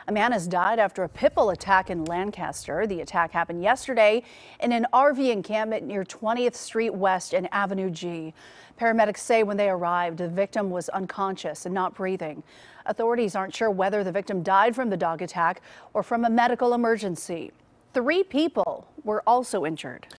A man has died after a pit bull attack in Lancaster. The attack happened yesterday in an RV encampment near 20th Street West and Avenue G. Paramedics say when they arrived, the victim was unconscious and not breathing. Authorities aren't sure whether the victim died from the dog attack or from a medical emergency. 3 people were also injured.